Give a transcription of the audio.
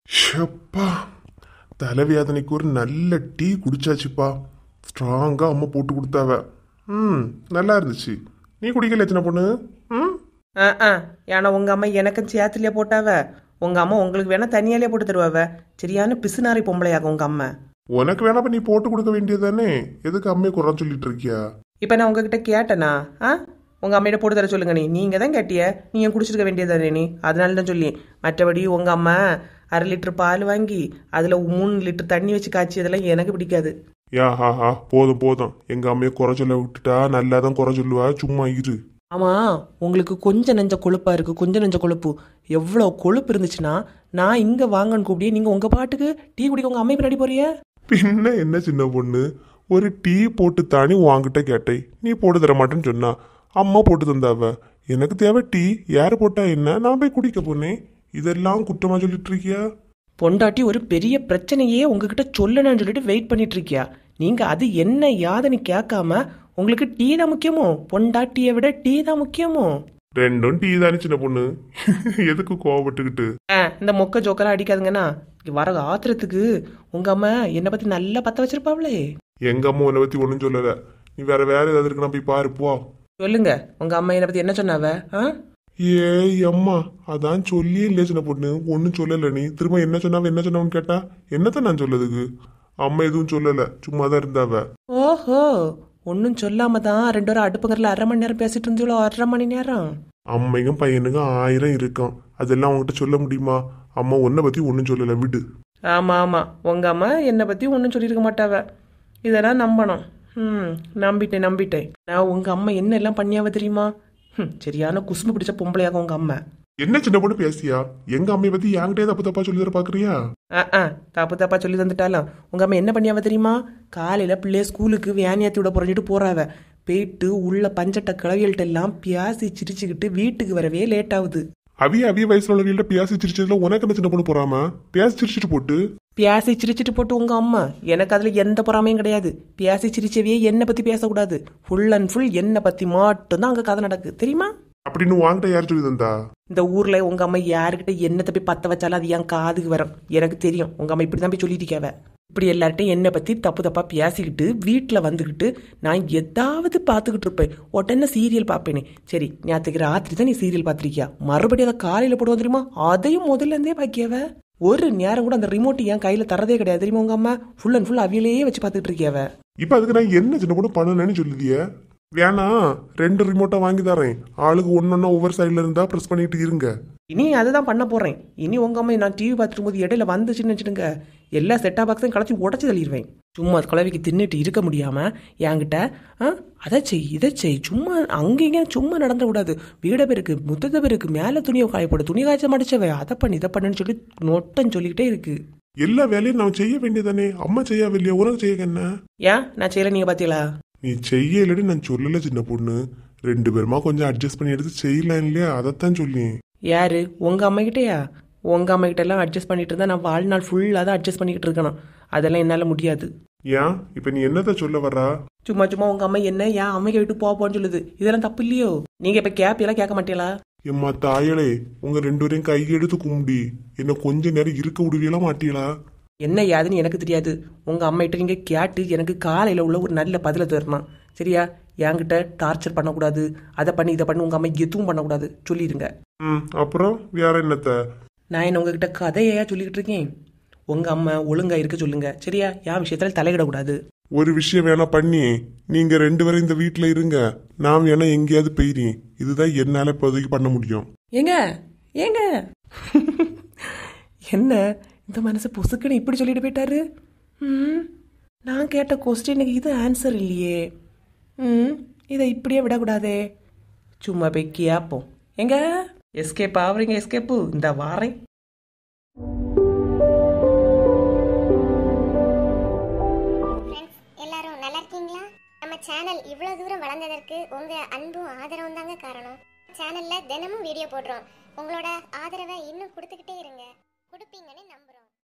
ஷப்பா, தலைவேதனைக்கு ஒரு நல்ல டீ குடிச்சாச்சுப்பா. ஸ்ட்ராங்கா அம்மா போட்டு கொடுத்தாவ. நல்லா இருந்துச்சு. நீ குடிக்கல சின்ன பொண்ணு? ஏன்னா உங்க அம்மா எனக்கும் சேத்துலயே போட்டாவ. உங்க அம்மா உங்களுக்கு வேணா தனியாலே போட்டு தருவாவ. சரியான பிசுநாரி பொம்பளையாக உங்க அம்மா. உனக்கு வேணாப்ப நீ போட்டு கொடுக்க வேண்டியதானே? எதுக்கு அம்மையை குறை சொல்லிட்டு இருக்கியா? இப்ப நான் உங்ககிட்ட கேட்டேனா? உங்க அம்மையிட்ட போட்டு தர சொல்லுங்க. நீங்க தான் கேட்டிய. நீ குடிச்சிருக்க வேண்டியதானே நீ? அதனால தான் சொல்லி. மற்றபடி உங்க அம்மா 1/2 லிட்டர் பால் வாங்கி அதுல 3 லிட்டர் தண்ணி வச்சு காய்ச்சி அதெல்லாம் எனக்கு பிடிக்காது. போதும் போதும். எங்க அம்மையை குறை சொல்ல விட்டுட்டா நல்லாதான் குறை சொல்லுவா. சும்மா இரு. ஆமா, உங்களுக்கு கொஞ்சம் நெஞ்ச கொழுப்பா இருக்கு. கொஞ்சம் நெஞ்ச கொழுப்பு. எவ்வளவு கொழுப்பு இருந்துச்சுன்னா நான் இங்க வாங்கன்னு கூப்பிடியே நீங்க உங்க பாட்டுக்கு டீ குடிக்க உங்க அம்மை பின்னாடி போறிய. பின்ன என்ன சின்ன பொண்ணு, ஒரு டீ போட்டு தானே வாங்கிட்ட கேட்டேன். நீ போட்டு தர மாட்டேன்னு சொன்னா அம்மா போட்டு தந்தாவ. எனக்கு தேவை டீ. யாரு போட்டா என்ன, நான் போய் குடிக்க போனேன். இதெல்லாம் குற்றமா சொல்லிட்டு இருக்கியா? பொண்டாட்டி ஒரு பெரிய பிரச்சனையே உங்ககிட்ட சொல்லணும்னு சொல்லிட்டு வெயிட் பண்ணிட்டு இருக்கியா? நீங்க அது என்ன யாதுன்னு கேட்காம உங்களுக்கு டீ தான் முக்கியமோ? பொண்டாட்டியை விட டீ தான் முக்கியமோ? ரெண்டும் டீ தானே சின்ன பொண்ணு. எதுக்கு கோவப்பட்டுக்கிட்டு? இந்த மொக்க ஜோக்கெல்லாம் அடிக்காதுங்கண்ணா. வர ஆத்திரத்துக்கு உங்க அம்மா என்னை பத்தி நல்லா பத்த வச்சிருப்பாவளே. எங்க அம்மா உன்னை பத்தி ஒன்னும் சொல்லல. நீ வேற ஏதாவது இருக்குன்னா போய் பாரு போ. சொல்லுங்க, உங்க அம்மா என்னை பத்தி என்ன சொன்னாவ? ஏய் அம்மா, அதான் சொல்லியே இல்லையே சின்ன பொண்ணு. ஒன்னும் சொல்லல. நீ திரும்ப என்ன சொன்னாவன்னு கேட்டா என்னத்தான் நான் சொல்லதுக்கு? அம்மா எதுவும் சொல்லல, சும்மாதான் இருந்தாவ. ஓஹோ, ஒன்னும் சொல்லாம தான் 2 பேரும் அடுப்புங்கறல 1/2 மணி நேரம் பேசிட்டு இருந்தோம். 1/2 மணி நேரம். அம்மைக்கும் பையனுக்கும் 1000 இருக்கும். அதெல்லாம் உங்ககிட்ட சொல்ல முடியுமா? அம்மா உன்னை பத்தி ஒன்னும் சொல்லல, விடு. ஆமா ஆமா, உங்க அம்மா என்னை பத்தி ஒன்னும் சொல்லியிருக்க மாட்டாவ. இதெல்லாம் நம்பணும். நம்பிட்டேன். நான் உங்க அம்மா என்ன எல்லாம் பண்ணியாவ தெரியுமா? சரியான குசும்பு பிடிச்ச பொம்பளையாக உங்க அம்மா. என்ன சின்ன பொண்ணு பேசியா? எங்க அம்மையை பத்தி என்கிட்டே தப்பு தப்பா சொல்லி தர பாக்குறியா? தப்பா சொல்லி தந்துட்டாலும் உங்க அம்மா என்ன பண்ணியாவ தெரியுமா? காலையில பிள்ளைய ஸ்கூலுக்கு வேன் ஏத்தி விட புறஞ்சிட்டு போறாவ. போயிட்டு உள்ள பஞ்சட்ட கிளவியல்கிட்ட எல்லாம் பியாசி சிரிச்சுக்கிட்டு வீட்டுக்கு வரவே லேட் ஆகுது. அவிய வயசுல உள்ளவங்கள்ட்ட பியாசி சிரிச்சதுல உனக்கு என்ன சின்ன பொண்ணு போறாம? பியாசி சிரிச்சிட்டு போட்டு உங்க அம்மா. எனக்கு அதுல எந்த பொறாமையும் கிடையாது. பியாசி சிரிச்சவையே என்னை பத்தி பேசக்கூடாது. ஃபுல் அண்ட் ஃபுல் என்னை பத்தி மட்டும்தான் அங்க கதை நடக்கு, தெரியுமா? அப்படின்னு வாங்கிட்ட யார் சொல்லி தந்தா? இந்த ஊர்ல உங்க அம்மா யாருக்கிட்ட என்னத்தை போய் பத்த வச்சாலும் அது என் காதுக்கு வரும். எனக்கு தெரியும் உங்க அம்மா இப்படிதான் போய் சொல்லிட்டு. இப்படி எல்லார்ட்டையும் என்னை பத்தி தப்பு தப்பா பேசிக்கிட்டு வீட்டுல வந்துகிட்டு நான் எதாவது பாத்துக்கிட்டு இருப்பேன். உடனே சீரியல் பாப்பேனே. சரி, நேற்றுக்கு ராத்திரி தான் நீ சீரியல் பாத்திருக்கியா? மறுபடியும் அதை காலையில போடுவோம் தெரியுமா? அதையும் முதல்ல இருந்தே பாக்கியாவ. ஒரு நேரம் கூட அந்த ரிமோட் என் கையில தரதே கிடையாது, தெரியுமா? உங்க அம்மா ஃபுல் அண்ட் ஃபுல் அவியிலேயே வச்சு பாத்துக்கிட்டு இருக்கியாவ. இப்ப அதுக்கு நான் என்ன சின்ன கூட பண்ணணும்னு சொல்லுதிய? வேணா 2 ரிமோட்டா வாங்கி தரேன். ஆளுக்கு ஒன்னொன்னா ஒவ்வொரு சைட்ல இருந்தா பிரஸ் பண்ணிட்டு இருங்க. இனி அதுதான் பண்ண போறேன். இனி உங்க அம்மா நான் டிவி பார்த்துட்டு போது இடையில வந்துச்சுன்னு வச்சுடுங்க, எல்லா செட்டா பாக்ஸையும் கலச்சி உடச்சு தள்ளிடுவேன். சும்மா குழவைக்கு தின்னுட்டு இருக்க முடியாம என்கிட்ட அதை செய் இதை செய், சும்மா அங்கேங்க சும்மா நடந்த கூடாது. வீட பேருக்கு முத்தத்தை பேருக்கு மேல துணியை காயப்படும், துணி காய்ச்ச மடிச்சவை, அதை பண்ணி இதை பண்ணுன்னு சொல்லி நொட்டம் சொல்லிக்கிட்டே இருக்கு. எல்லா வேலையும் நான் செய்ய வேண்டியதானே? அம்மா செய்யவில்லையா? உனக்கு செய்ய என்ன? ஏன் நான் செய்யல? நீங்க பாத்தீங்களா? நீ செய்யலடி நான் சொல்லல சின்ன பொண்ணு. 2 பேருமா கொஞ்சம் அட்ஜஸ்ட் பண்ணி எடுத்து செய்யலாம் இல்லையா? அதைத்தான் சொல்லி. யாரு? உங்க அம்மா கிட்டயா? உங்க அம்மா கிட்ட எல்லாம் அட்ஜஸ்ட் பண்ணிட்டு இருந்தா நான் வாழ்நாள் ஃபுல்லா தான் அட்ஜஸ்ட் பண்ணிக்கிட்டு இருக்கணும். அதெல்லாம் என்னால முடியாது. ஏன் இப்ப நீ என்னத்த சொல்ல வர்றா? சும்மா உங்க அம்மா என்ன ஏன் அம்மைக்கு விட்டு போன்னு சொல்லுது. இதெல்லாம் தப்பு இல்லையோ? நீங்க இப்ப கேப்பியெல்லாம் கேட்க மாட்டீங்களா? எம்மா தாயலே, உங்க 2 பேரையும் கை எடுத்து கும்பிடி என்ன கொஞ்ச நேரம் இருக்க விடுவீங்களா மாட்டீங்களா? என்ன யாதுன்னு எனக்கு தெரியாது. உங்க அம்மாகிட்ட நீங்க கேட்டு எனக்கு காலையில உள்ள ஒரு நல்ல பதில தரணும், சரியா? என்கிட்ட டார்ச்சர் பண்ணக்கூடாது, அதை பண்ணி இதை பண்ணி உங்க அம்மா எதுவும் பண்ணக்கூடாது, சொல்லிடுங்க. அப்புறம் வேற என்னத்த? நான் என்ன உங்ககிட்ட கதையா சொல்லிக்கிட்டு இருக்கேன்? உங்க அம்மா ஒழுங்கா இருக்க சொல்லுங்க, சரியா? என் விஷயத்துல தலையிடக்கூடாது. ஒரு விஷயம் வேணா பண்ணி, நீங்க 2 பேரும் இந்த வீட்டுல இருங்க, நான் வேணா எங்கேயாவது போயிறேன். இதுதான் என்னால இப்போதைக்கு பண்ண முடியும். ஏங்க என்ன இந்த மனசு புசுக்குன்னு இப்படி சொல்லிட்டு போயிட்டாரு? நான் கேட்ட கொஸ்டினுக்கு இது ஆன்சர் இல்லையே. இதை இப்படியே விடக்கூடாதே. சும்மா போய் கேப்போம். எங்க எஸ்கேப் ஆவறீங்க? எஸ்கேப்பு இந்த வாரேன். எல்லாரும் நல்லா இருக்கீங்களா? நம்ம சேனல் இவ்வளவு தூரம் வளர்ந்ததற்கு உங்க அன்பும் ஆதரவும் தாங்க காரணம். சேனல்ல தினமும் வீடியோ போடுறோம். உங்களோட ஆதரவை இன்னும் கொடுத்துக்கிட்டே இருங்க. கொடுப்பீங்கன்னு நம்புறோம்.